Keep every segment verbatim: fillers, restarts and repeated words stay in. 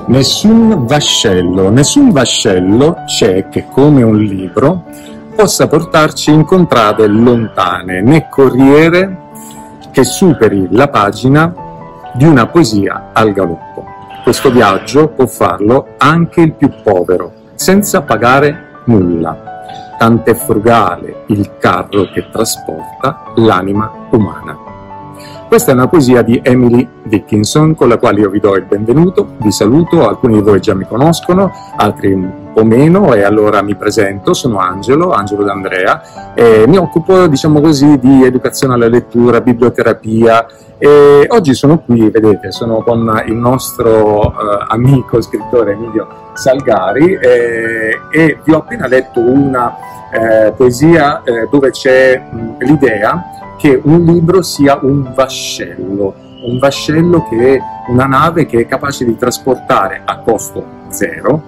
Nessun vascello, nessun vascello c'è che come un libro possa portarci in contrade lontane, né corriere che superi la pagina di una poesia al galoppo. Questo viaggio può farlo anche il più povero, senza pagare nulla. Tant'è frugale il carro che trasporta l'anima umana. Questa è una poesia di Emily Dickinson, con la quale io vi do il benvenuto, vi saluto, alcuni di voi già mi conoscono, altri un po' meno, e allora mi presento, sono Angelo, Angelo D'Andrea, e mi occupo, diciamo così, di educazione alla lettura, biblioterapia, e oggi sono qui, vedete, sono con il nostro eh, amico scrittore Emilio Salgari, eh, e vi ho appena letto una eh, poesia eh, dove c'è l'idea che un libro sia un vascello, un vascello che è una nave che è capace di trasportare a costo zero,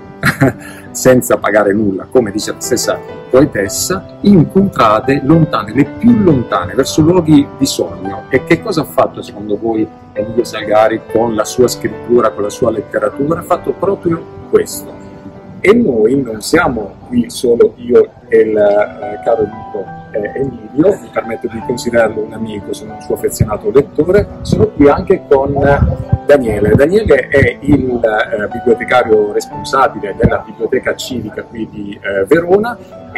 senza pagare nulla, come dice la stessa poetessa, in contrade lontane, le più lontane, verso luoghi di sogno. E che cosa ha fatto secondo voi Emilio Salgari con la sua scrittura, con la sua letteratura? Ha fatto proprio questo. E noi non siamo qui solo io e il eh, caro amico eh, Emilio, mi permetto di considerarlo un amico, sono un suo affezionato lettore, sono qui anche con Daniele. Daniele è il eh, bibliotecario responsabile della biblioteca civica qui di eh, Verona,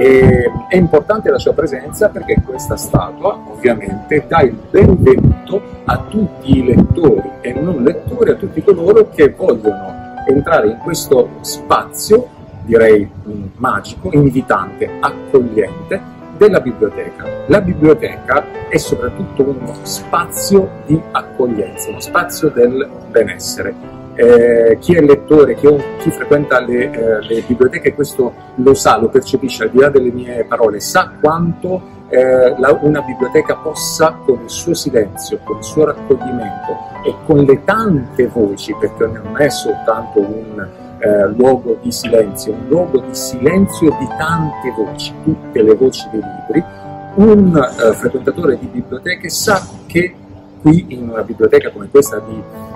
e è importante la sua presenza perché questa statua ovviamente dà il benvenuto a tutti i lettori e non lettori, a tutti coloro che vogliono entrare in questo spazio, direi mh, magico, invitante, accogliente della biblioteca. La biblioteca è soprattutto uno spazio di accoglienza, uno spazio del benessere. Eh, chi è lettore, chi, è, chi frequenta le, eh, le biblioteche questo lo sa, lo percepisce, al di là delle mie parole, sa quanto eh, la, una biblioteca possa, con il suo silenzio, con il suo raccoglimento e con le tante voci, perché non è soltanto un eh, luogo di silenzio, un luogo di silenzio di tante voci, tutte le voci dei libri, un eh, frequentatore di biblioteche sa che qui in una biblioteca come questa di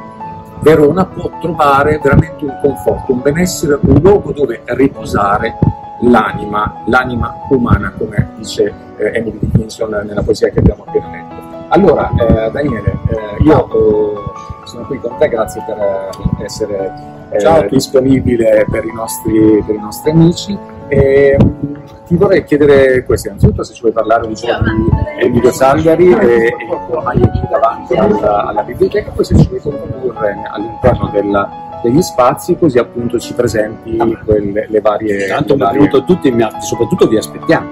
Verona può trovare veramente un conforto, un benessere, un luogo dove riposare l'anima, l'anima umana, come dice eh, Emily Dickinson nella poesia che abbiamo appena letto. Allora, eh, Daniele, eh, io eh, sono qui con te, grazie per eh, essere eh, disponibile per i, nostri, per i nostri amici. E, mh, ti vorrei chiedere questo, innanzitutto se ci vuoi parlare un po' di Emilio Salgari e, e come hai qui davanti alla, alla biblioteca, poi se ci vuoi condurre all'interno della, degli spazi, così appunto ci presenti quelle, le varie... Tanto benvenuto a tutti, ma soprattutto vi aspettiamo,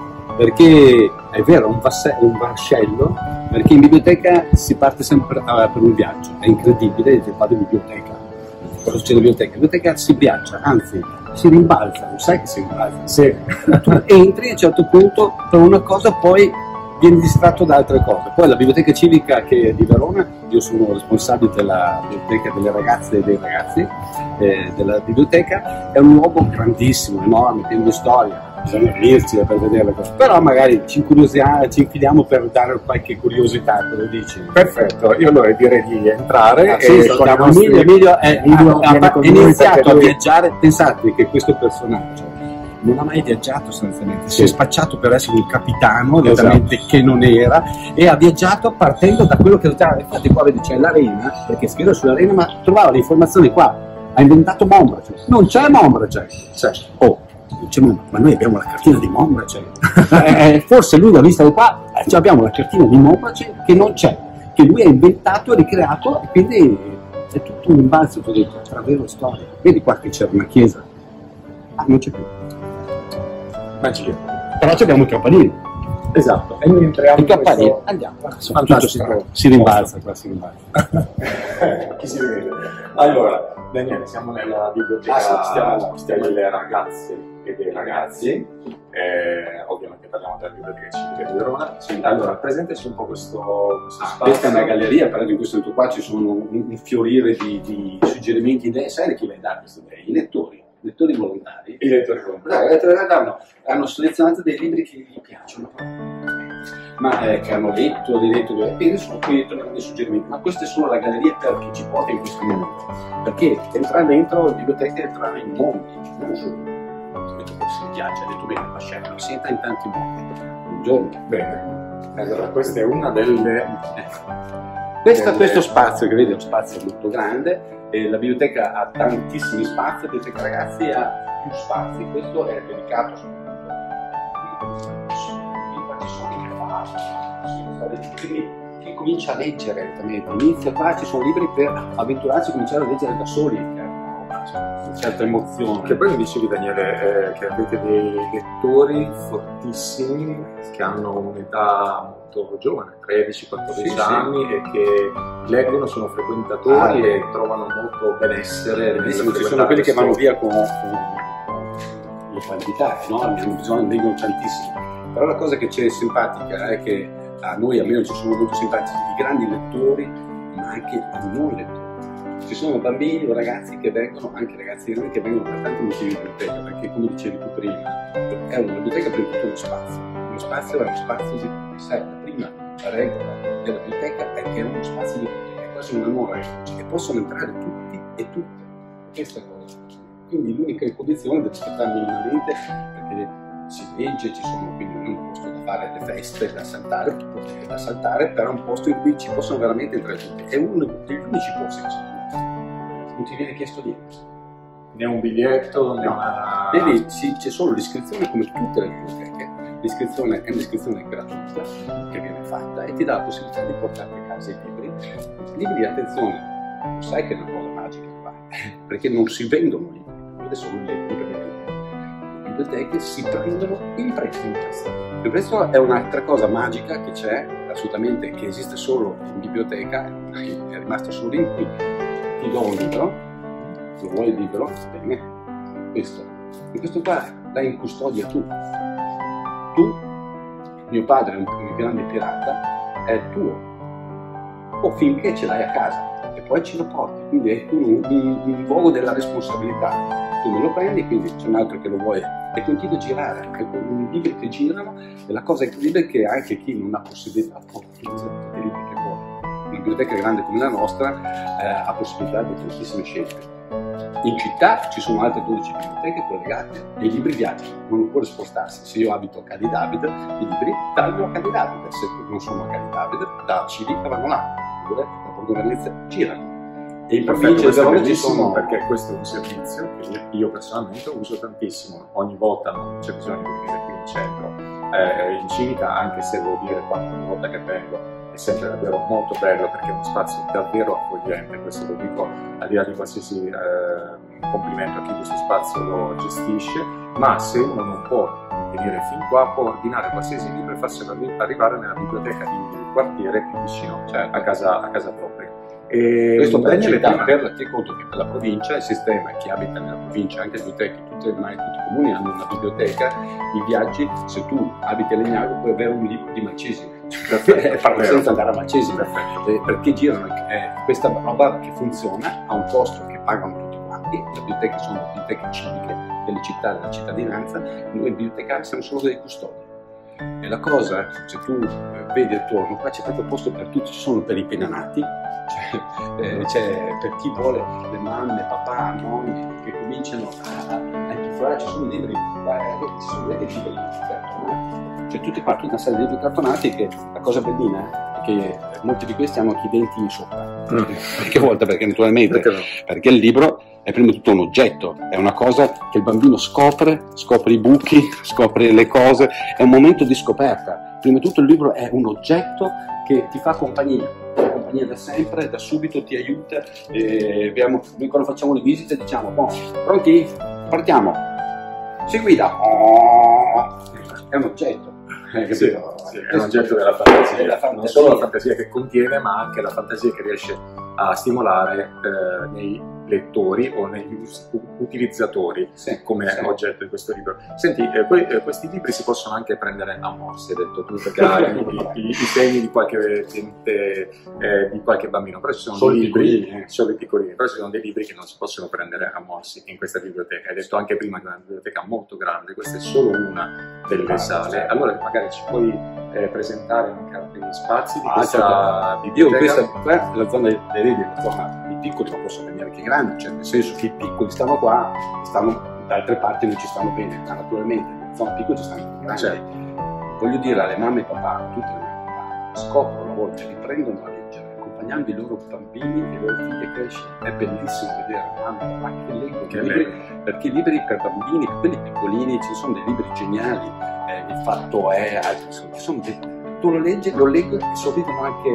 perché è vero, un, un vascello, perché in biblioteca si parte sempre uh, per un viaggio, è incredibile, ti parlo di biblioteca. Cosa succede in biblioteca? In biblioteca si viaggia, anzi si rimbalza, non sai che si rimbalza? Sì. Tu entri a un certo punto per una cosa, poi vieni distratto da altre cose. Poi la biblioteca civica che è di Verona, io sono responsabile della biblioteca delle ragazze e dei ragazzi eh, della biblioteca, è un luogo grandissimo, enorme, pieno di storia. Bisogna venirci per vedere le cose, però magari ci incuriosiamo, ci infiliamo per dare qualche curiosità, cosa dici? Perfetto, io allora direi di entrare. Ah, sì, e con Emilio, nostri... Emilio è, Emilio ha, ha, è iniziato a lui... viaggiare. Pensate che questo personaggio non ha mai viaggiato sostanzialmente, si è spacciato per essere un capitano, esattamente, esatto, che non era, e ha viaggiato partendo da quello che già, infatti qua vedi c'è l'arena, perché scrive sull'arena, ma trovava le informazioni qua, ha inventato Mombrace, non c'è Mombrace, cioè, oh, diciamo, ma noi abbiamo la cartina di Mombrace, eh, forse lui l'ha vista di qua, eh, cioè abbiamo la cartina di Mombrace che non c'è, che lui ha inventato, ricreato, e quindi è tutto un imbalzo, ti ho detto, tra vero e storia. Vedi qua che c'era una chiesa, ah, non c'è più, magia, però abbiamo i campanili, esatto, e noi entriamo in questo... andiamo, fantastico, si rimbalza qua, si rimbalza. Chi si vede? Allora, Daniele, siamo nella biblioteca ah, sì, stiamo, stiamo delle ragazze e dei ragazzi, eh, ovviamente parliamo della biblioteca civica di Verona. Sì. Allora, presentaci un po' questo, questo ah, spazio. Questa è una galleria, però in questo momento qua ci sono un, un fiorire di, di suggerimenti, idee. Sai chi le dà queste idee? I lettori, i lettori volontari. I lettori volontari. No, i lettori volontari hanno, hanno selezionato dei libri che gli piacciono. ma eh, che hanno letto, riletto, e sono qui dentro dei suggerimenti. Ma questa è solo la galleria per chi ci porta in questo mondo, perché entrare dentro la biblioteca è entrare in mondi, non solo. Si viaggia, ha detto bene, ma scena, si entra in tanti mondi. Un giorno. Bene, allora questa è una delle... Questa, questo spazio che vedi è un spazio molto grande, e la biblioteca ha tantissimi spazi, la biblioteca ragazzi ha più spazi, questo è dedicato soprattutto quindi chi comincia a leggere, inizia qua, ci sono libri per avventurarsi e cominciare a leggere da soli, una certa emozione. Che poi mi dicevi Daniele eh, che avete dei lettori fortissimi che hanno un'età molto giovane, tredici quattordici sì, anni sì. E che leggono, sono frequentatori ah, e trovano molto benessere. Ci sono quelli che vanno via con, con le quantità, no? Abbiamo bisogno, leggono tantissimo. Però la cosa che c'è simpatica è che a noi almeno ci sono molto simpatici i grandi lettori, ma anche i non lettori. Ci sono bambini o ragazzi che vengono, anche ragazzi grandi, che vengono per tanti motivi in biblioteca, perché come dicevi tu prima, è una biblioteca per tutto uno spazio. Uno spazio è uno spazio di tutti. Sai, la prima regola della biblioteca è che è uno spazio di tutti, è quasi una nuova regola, che possono entrare tutti e tutte. Questa cosa. Quindi l'unica condizione deve aspettare minimamente, perché si legge, ci sono quindi un posto da fare le feste, da saltare, da saltare, però è un posto in cui ci possono veramente entrare tutti. È uno degli unici posti che sono. Non ti viene chiesto niente. Né un biglietto, né una... Devi, sì, c'è solo l'iscrizione come tutte le biblioteche. L'iscrizione è un'iscrizione gratuita che viene fatta e ti dà la possibilità di portare a casa i libri. I libri, attenzione, lo sai che è una cosa magica qua, perché non si vendono libri, quelle sono le librerie. Le biblioteche si prendono in prestito. Il prestito è un'altra cosa magica che c'è, assolutamente, che esiste solo in biblioteca, è rimasto solo in qui. Ti do un libro, lo vuoi il libro? Bene, questo. E questo qua l'hai in custodia tu. Tu, mio padre è un, un grande pirata, è tuo. O finché ce l'hai a casa e poi ce lo porti. Quindi è tu un, un, un luogo della responsabilità. Tu me lo prendi, quindi c'è un altro che lo vuole e continua a girare. Ecco, i libri che girano, e la cosa incredibile è che anche chi non ha possibilità può utilizzare tutti i libri che vuole. Una biblioteca grande come la nostra eh, ha possibilità di tantissime scelte. In città ci sono altre dodici biblioteche collegate e i libri viaggiano, non occorre spostarsi. Se io abito a Cadidabid, i libri vanno a Cadidabid, se non sono a Cadidabid, da Civica vanno là, oppure da Borgo Venezia girano. E in provincia di Verona ci sono... perché questo è un servizio che io personalmente uso tantissimo, ogni volta non c'è bisogno di venire qui in centro. Eh, in Civica, anche se devo dire qualche volta che vengo, è sempre davvero molto bello perché è uno spazio davvero accogliente, questo lo dico al di là di qualsiasi eh, complimento a chi questo spazio lo gestisce, ma se uno non può venire fin qua può ordinare qualsiasi libro e farselo arrivare nella biblioteca di quartiere più vicino, cioè a casa, a casa propria. E questo per la città, per te conto che per la provincia il sistema, chi abita nella provincia, anche le biblioteche, tutte, ormai tutti i comuni hanno una biblioteca, i viaggi, se tu abiti a Legnago puoi avere un libro di Malcesine e farlo senza andare a Malcesine, eh, perché girano eh, questa roba che funziona, ha un costo che pagano tutti quanti, le biblioteche sono le biblioteche civiche delle città, della cittadinanza, noi bibliotecari siamo solo dei custodi. E la cosa, se tu eh, vedi attorno, qua c'è tanto posto per tutti, ci sono per i penanati, c'è eh, per chi vuole le mamme, papà, nonni che cominciano a, a intufare, ci sono libri, eh, ci sono dei libri cartonati, c'è tutti qua, tutta una serie di libri cartonati che la cosa bellina è che molti di questi hanno anche i denti sopra. Mm. Perché volta? Perché naturalmente, perché, no? Perché il libro è prima di tutto un oggetto, è una cosa che il bambino scopre, scopre i buchi, scopre le cose, è un momento di scoperta. Prima di tutto il libro è un oggetto che ti fa compagnia, compagnia da sempre, da subito ti aiuta. E abbiamo, noi quando facciamo le visite diciamo, oh, pronti? Partiamo. Si guida. Oh, è un oggetto. Eh, sì, sì, è un oggetto della fantasia. della fantasia, non solo la fantasia che contiene, ma anche la fantasia che riesce a stimolare eh, nei lettori o negli us- utilizzatori, sì, come sì. oggetto di questo libro. Senti, eh, que- eh, questi libri si possono anche prendere a morsi, hai detto tu, perché hai i, i, i segni di qualche, tente, eh, di qualche bambino, però ci sono Solo dei libri, piccolini, eh. solo i piccolini, però ci sono dei libri che non si possono prendere a morsi in questa biblioteca. Hai detto anche prima che è una biblioteca molto grande, questa è solo una delle Ah, sale, certo. allora magari ci puoi eh, presentare anche altri spazi di Ah, questa certo. Io biblioteca. questa qua è la zona dei dei libri, la zona dei piccoli, ma possono venire anche i grandi, cioè nel senso che i piccoli stanno qua, stanno da altre parti non ci stanno bene, ma naturalmente nella zona piccoli ci stanno anche i grandi. Certo. Voglio dire alle mamme e papà, tutte le mamme e papà, scoprono a volte, riprendono a leggere, accompagnando i loro bambini e i loro figli a crescere. È bellissimo vedere mamme e papà che leggono Che i libri, leggono. perché i libri per bambini, quelli piccolini, ci sono dei libri geniali, eh, il fatto è, altri sono, ci sono dei, tu lo leggi, lo leggo e sorridono anche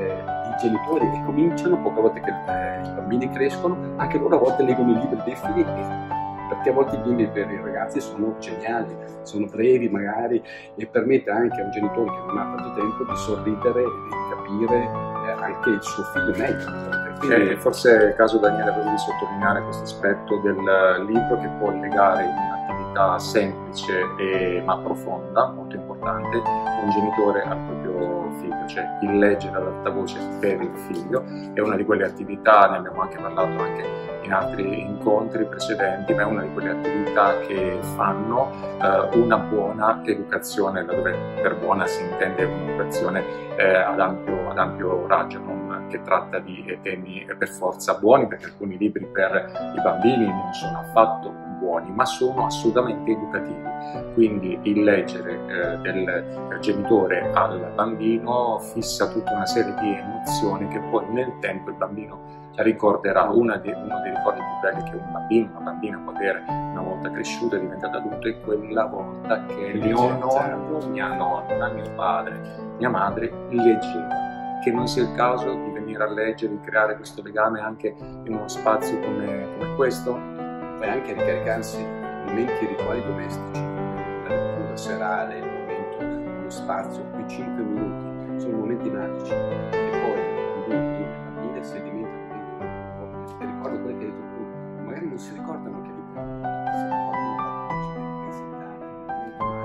i genitori e cominciano, poche volte che eh, i bambini crescono, anche loro a volte leggono i libri dei figli, perché a volte i bimbi per i ragazzi sono geniali, sono brevi magari, e permette anche a un genitore che non ha tanto tempo di sorridere e di capire eh, anche il suo figlio meglio. Quindi, Eh, forse è il caso, Daniele, proprio di sottolineare questo aspetto del libro che può legare in un'attività semplice e, ma profonda, molto importante, un genitore al proprio figlio, cioè il leggere ad alta voce per il figlio è una di quelle attività, ne abbiamo anche parlato anche in altri incontri precedenti, ma è una di quelle attività che fanno eh, una buona educazione, laddove per buona si intende un'educazione eh, ad, ampio, ad ampio raggio, non che tratta di eh, temi per forza buoni, perché alcuni libri per i bambini non sono affatto buoni, ma sono assolutamente educativi. Quindi il leggere eh, del genitore al bambino fissa tutta una serie di emozioni che poi nel tempo il bambino ricorderà. Una di, uno dei ricordi più belli che un bambino, una bambina può avere una volta cresciuto e diventato adulto è quella volta che mio nonno, mia nonna, mio padre, mia madre leggeva. Che non sia il caso di venire a leggere, di creare questo legame anche in uno spazio come, come questo. Poi anche ricaricarsi momenti rituali domestici, la lettura serale, il momento, lo spazio, quei cinque minuti, sono momenti magici che poi i bambini e le bambine si alimentano dentro e ricordo quello che hai detto tu, magari non si ricordano che li si ricordano la intensità, il momento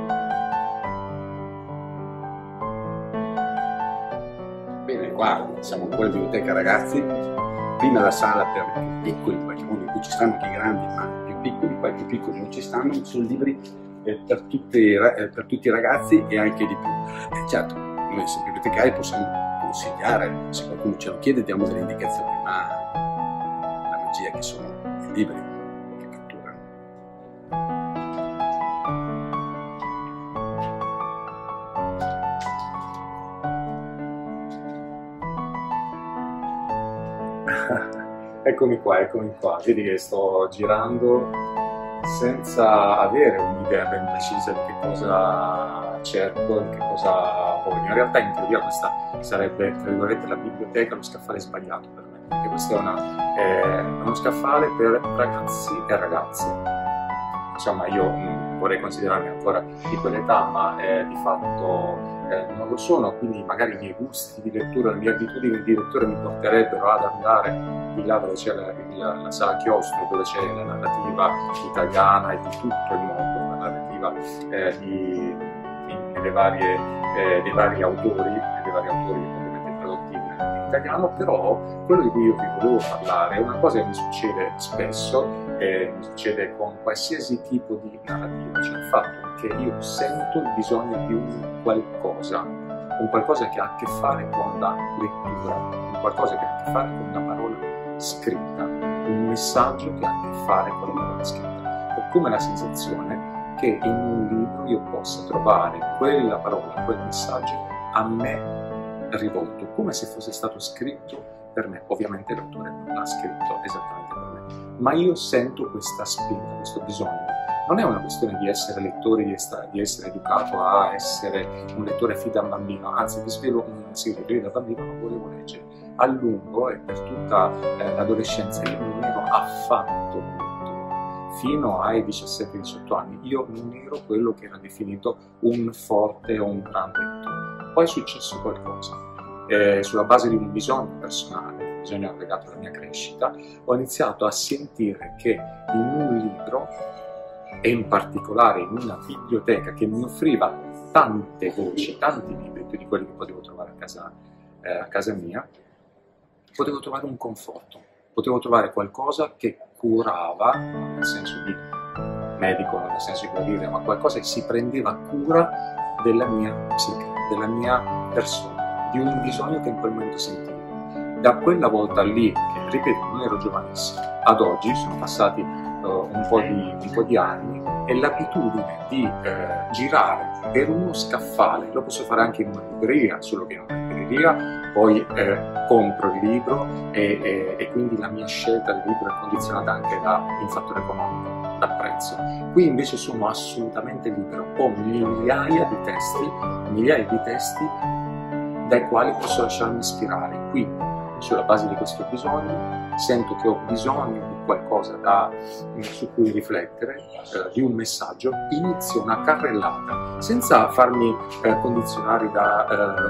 magico. Bene, qua siamo ancora in biblioteca ragazzi, prima la sala per i più piccoli, qualche uno in cui ci stanno anche i grandi, ma i più piccoli, poi i più piccoli non ci stanno, sono libri eh, per, tutti, eh, per tutti i ragazzi e anche di più. E certo, noi se bibliotecari possiamo consigliare, se qualcuno ce lo chiede diamo delle indicazioni, ma la magia che sono i libri che catturano. Eccomi qua, eccomi qua, vedi che sto girando senza avere un'idea ben precisa di che cosa cerco, di che cosa voglio. In realtà in teoria questa sarebbe, tra virgolette, la biblioteca, lo scaffale sbagliato per me, perché questo è, una, è uno scaffale per ragazzi e ragazze. Insomma, io mh, vorrei considerarmi ancora di quell'età, ma eh, di fatto eh, non lo sono, quindi magari i miei gusti di lettura, le mie abitudini di lettura mi porterebbero ad andare di là dove c'è la, la, la sala chiostro, dove c'è la narrativa italiana e di tutto il mondo, la narrativa eh, di, di, delle varie, eh, dei vari autori, dei vari autori ovviamente tradotti in, in italiano, però quello di cui io vi volevo parlare è una cosa che mi succede spesso, e mi succede con qualsiasi tipo di narrativa, cioè il fatto che io sento il bisogno di un qualcosa, un qualcosa che ha a che fare con la lettura, un qualcosa che ha a che fare con una parola scritta, un messaggio che ha a che fare con la parola scritta. Ho come la sensazione che in un libro io possa trovare quella parola, quel messaggio a me rivolto, come se fosse stato scritto per me. Ovviamente l'autore non l'ha scritto esattamente per me, ma io sento questa spinta, questo bisogno. Non è una questione di essere lettore, di essere, di essere educato a essere un lettore fin da bambino, anzi vi svelo un segreto: io da bambino non volevo leggere. A lungo e per tutta eh, l'adolescenza io non ero affatto un lettore. Fino ai diciassette diciotto anni io non ero quello che era definito un forte o un grande lettore. Poi è successo qualcosa, eh, sulla base di un bisogno personale, un bisogno legato alla mia crescita, ho iniziato a sentire che in un libro, e in particolare in una biblioteca che mi offriva tante voci, tanti libri, più di quelli che potevo trovare a casa, eh, a casa mia, potevo trovare un conforto, potevo trovare qualcosa che curava, non nel senso di medico, non nel senso di guarire, ma qualcosa che si prendeva cura della mia psiche, della mia persona, di un bisogno che in quel momento sentivo. Da quella volta lì, che ripeto, non ero giovanissimo, ad oggi sono passati uh, un, po di, un po' di anni, e l'abitudine di eh, girare per uno scaffale, lo posso fare anche in una libreria, solo che in una libreria poi eh, compro il libro e, e, e quindi la mia scelta del libro è condizionata anche da un fattore economico, dal prezzo. Qui invece sono assolutamente libero, ho migliaia di testi, migliaia di testi dai quali posso lasciarmi ispirare. Qui, sulla base di questo bisogno, sento che ho bisogno di qualcosa da, su cui riflettere, eh, di un messaggio, inizio una carrellata senza farmi eh, condizionare da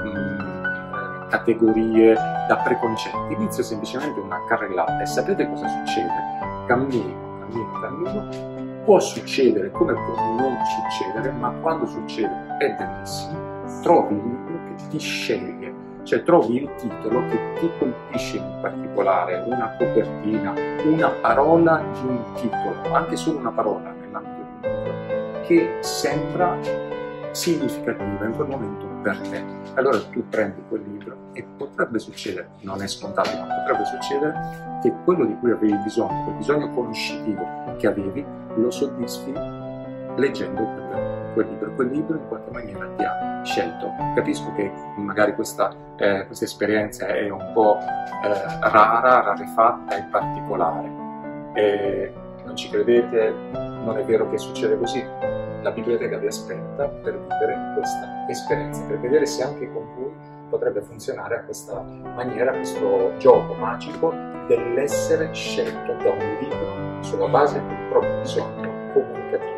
eh, categorie, da preconcetti. Inizio semplicemente una carrellata e sapete cosa succede? Cammino, cammino, cammino, può succedere come può non succedere, ma quando succede è bellissimo. Trovi il libro che ti sceglie. Cioè trovi il titolo che ti colpisce in particolare, una copertina, una parola di un titolo, anche solo una parola nell'ambito di un libro, che sembra significativa in quel momento per te. Allora tu prendi quel libro e potrebbe succedere, non è scontato, ma potrebbe succedere che quello di cui avevi bisogno, quel bisogno conoscitivo che avevi, lo soddisfi leggendo quel, quel libro. Quel libro in qualche maniera ti ha scelto. Capisco che magari questa, eh, questa esperienza è un po' eh, rara, rarefatta e particolare. E non ci credete? Non è vero che succede così. La biblioteca vi aspetta per vivere questa esperienza, per vedere se anche con voi potrebbe funzionare a questa maniera, questo gioco magico dell'essere scelto da un libro sulla base di un proprio bisogno comunicativo.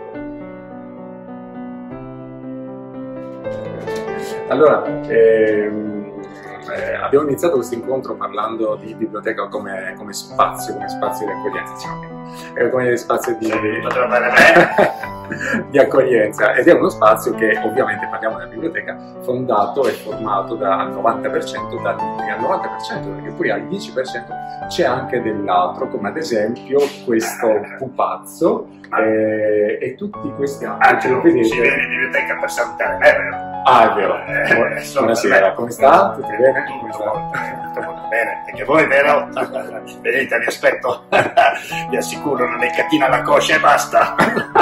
Allora, ehm, eh, abbiamo iniziato questo incontro parlando di biblioteca come, come spazio, come spazio di accoglienza, diciamo, eh, come spazio di, di accoglienza, ed è uno spazio che ovviamente, parliamo della biblioteca, fondato e formato dal novanta per cento da libri, al novanta per cento, perché poi al dieci per cento c'è anche dell'altro, come ad esempio questo pupazzo eh, e tutti questi altri. Anche lo vedete in biblioteca per salutare me, vero? Ah, è vero. Eh, Buonasera, come sta? Tutto bene? Tutto, tutto, molto, tutto molto bene. Perché voi, vero? Vedete, vi aspetto. Vi assicuro, una leccatina alla coscia e basta.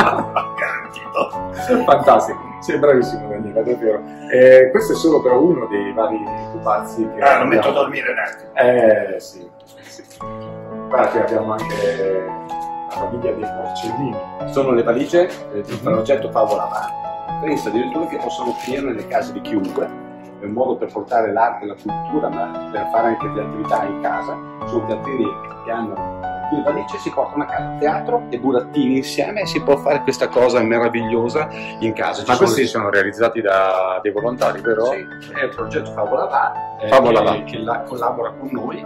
Garantito. Fantastico, sei bravissimo Daniela, davvero. Eh, questo è solo però uno dei vari pupazzi che... Ah, lo metto a dormire un attimo. Eh, sì, sì. Guarda che abbiamo anche la famiglia dei porcellini. Sono le valigie eh, di un progetto Favola Bar. Penso addirittura che possono finire nelle case di chiunque, è un modo per portare l'arte e la cultura, ma per fare anche delle attività in casa. Sono teatrini che hanno due valigie, si portano a casa teatro e burattini insieme e si può fare questa cosa meravigliosa in casa. Ci ma questi sono... sono realizzati da dei volontari, vero? Sì, è il progetto Favola Bar, eh, Favola che, che la, collabora con noi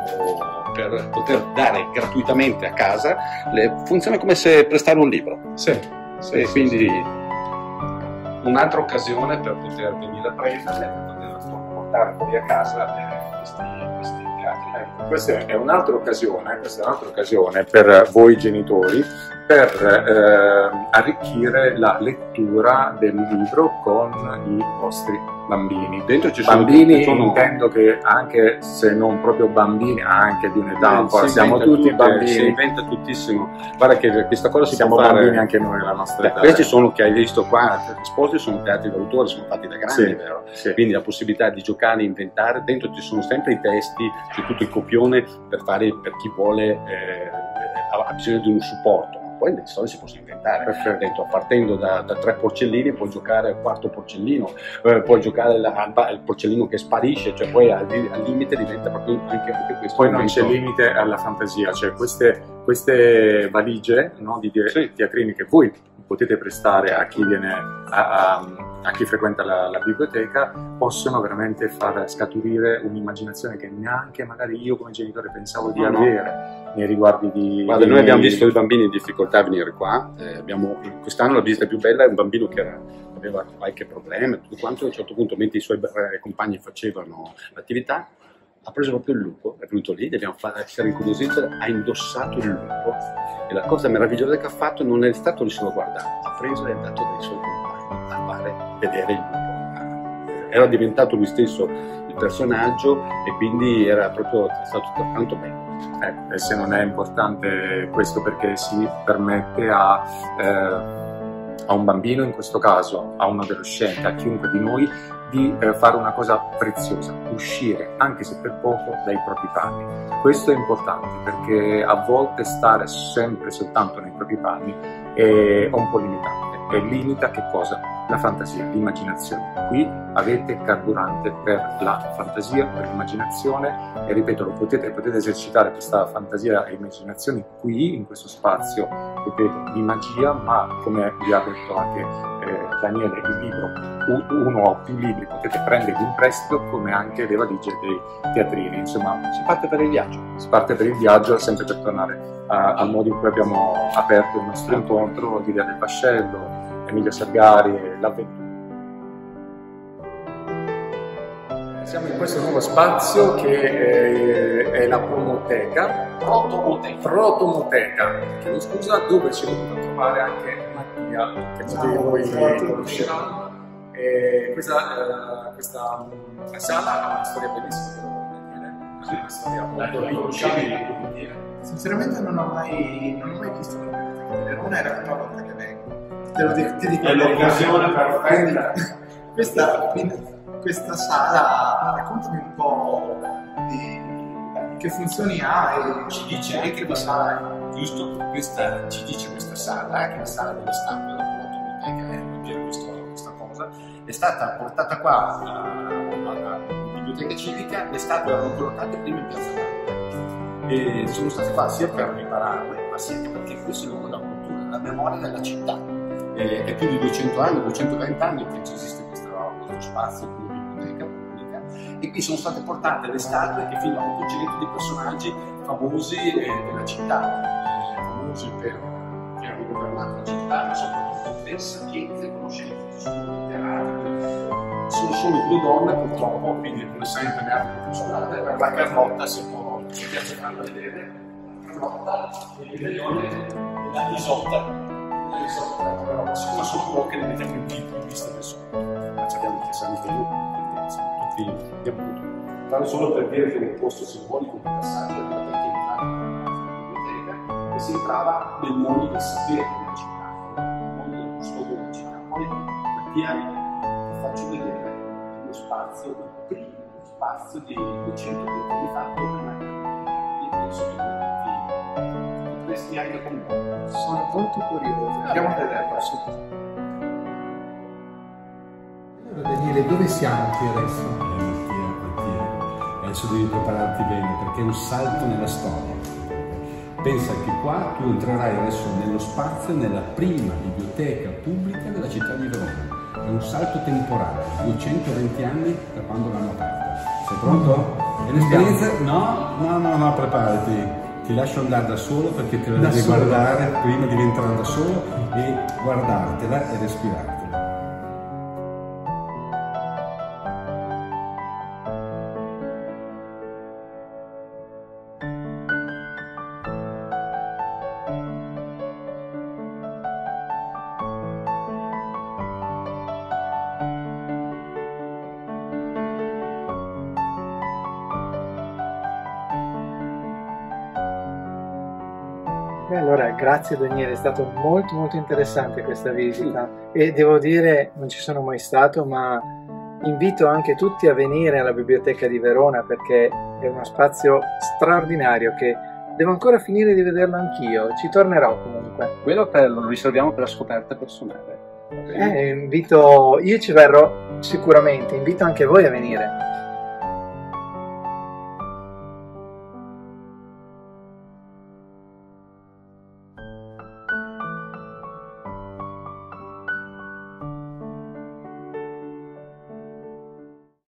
o, per poter dare gratuitamente a casa. Le, funziona come se prestare un libro. Sì, sì, e sì, quindi sì. Un'altra occasione per poter venire a prenderle, per poter portare poi a casa eh, questi, questi teatri. Ecco, questa è un'altra occasione, questa è un'altra occasione per voi genitori per eh, arricchire la lettura del libro con i vostri bambini. Dentro ci sono bambini, sono... intendo che anche se non proprio bambini, anche di un'età un po', siamo tutti tutte, bambini. Si inventa tutissimo. Guarda che questa cosa si siamo può fare... bambini anche noi nella nostra età. Questi sono che hai visto qua, esposti sono teatri d'autore, sono fatti da grandi, sì, vero? Sì. Quindi la possibilità di giocare, inventare, dentro ci sono sempre i testi, c'è tutto il copione per fare per chi vuole, eh, ha bisogno di un supporto. Poi le storie si possono inventare. Perfetto. Dentro, partendo da, da tre porcellini puoi giocare al quarto porcellino, eh, puoi giocare al porcellino che sparisce, cioè poi al, al limite diventa proprio anche, anche questo. Poi non c'è limite alla fantasia, cioè queste, queste valigie, no, di sì. teatrini che voi potete prestare a chi viene a, a, a chi frequenta la, la biblioteca, possono veramente far scaturire un'immaginazione che neanche magari io come genitore pensavo di no, avere no. nei riguardi di... Guarda, di... noi abbiamo visto i bambini in difficoltà a venire qua, eh, abbiamo, quest'anno la visita più bella è un bambino che era, aveva qualche problema e tutto quanto, a un certo punto mentre i suoi eh, compagni facevano l'attività, ha preso proprio il lupo, è venuto lì, abbiamo fatto essere incuriositi, ha indossato il lupo e la cosa meravigliosa che ha fatto non è stato lì solo guardare, ha preso e è andato dai suoi compagni a fare vedere il lupo. Era diventato lui stesso il personaggio e quindi era proprio è stato tanto bello. Eh, e se non è importante questo perché si permette a, eh, a un bambino, in questo caso a un adolescente, a chiunque di noi, di eh, fare una cosa preziosa, uscire, anche se per poco, dai propri panni. Questo è importante perché a volte stare sempre soltanto nei propri panni è un po' limitante e limita che cosa? La fantasia, l'immaginazione. Qui avete carburante per la fantasia, per l'immaginazione e ripeto, lo potete, potete esercitare questa fantasia e immaginazione qui, in questo spazio, ripeto, di magia, ma come vi ha detto anche eh, Daniele, il libro, uno o più libri potete prenderli in prestito, come anche le valigie dei teatrini. Insomma, Si parte per il viaggio. si parte per il viaggio, sempre per tornare a- al modo in cui abbiamo aperto il nostro incontro, l'idea del vascello, Emilio Salgari, l'avventura. Siamo in questo nuovo spazio che è, è la Promoteca, Protomoteca. Protomoteca, chiedo scusa, dove ci è venuto a trovare anche Mattia, che molti di voi conosceranno. E questa, eh, questa mh, sala ha una storia bellissima, una storia molto riconoscibile. Sinceramente non ho mai, non ho mai visto la biblioteca di Verona, è la prima volta che vengo. Te lo dico, ti dico È l'occasione perfetta. Questa, questa sala, raccontami un po' di che funzioni ha e Ci dice anche di sala. giusto, questa, ci dice questa sala, che è la sala dello stampo della Protomoteca, eh, abbiamo visto questa cosa, è stata portata qua alla biblioteca civica, le statue erano collocate prima in piazza Navona e sono state qua sia per ripararle, ma sia anche perché questo è il luogo della cultura, la memoria della città. E, è più di duecento anni, duecentoventi anni che ci esiste questo, questo spazio come biblioteca pubblica e qui sono state portate le statue che fino a ottocento di personaggi famosi eh, della città, eh, famosi per che hanno governato la città, ma soprattutto per sapienze, conoscenze, studi, teatri. Sono solo due donne purtroppo, quindi come sempre ne hanno più scusate, per la Carlotta se può, ci piace farla vedere, la Carlotta, il leone e la Isotta. La Isotta, però sono solo poche, le mettiamo in vista del sole, ma ci abbiamo che sanno che io, tutti abbiamo avuto. Tanto solo per dire che è un posto simbolico, un passaggio che potete entrare nella biblioteca e si entrava nel mondo del sapere della città, nel mondo del custodio della città. Poi Mattia ti faccio vedere lo spazio, il primo spazio di duecentoventi anni fa dove io penso che ti potresti anche con me. Sono molto curioso, andiamo a vederlo subito. Allora Daniele, dove siamo qui adesso? Mattia, Mattia, adesso devi prepararti bene perché è un salto nella storia. Pensa che qua tu entrerai adesso nello spazio, nella prima biblioteca pubblica della città di Verona. È un salto temporale, duecentoventi anni da quando l'hanno aperta. Sei pronto? È un'esperienza? No, no, no, no, preparati. Ti lascio andare da solo perché te la devi guardare prima di entrare da solo e guardartela e respirartela. Beh, allora, grazie Daniele, è stato molto molto interessante questa visita e devo dire, non ci sono mai stato, ma invito anche tutti a venire alla Biblioteca di Verona perché è uno spazio straordinario che devo ancora finire di vederlo anch'io, ci tornerò comunque. Quello per, lo riserviamo per la scoperta personale. Eh, invito, io ci verrò sicuramente, invito anche voi a venire.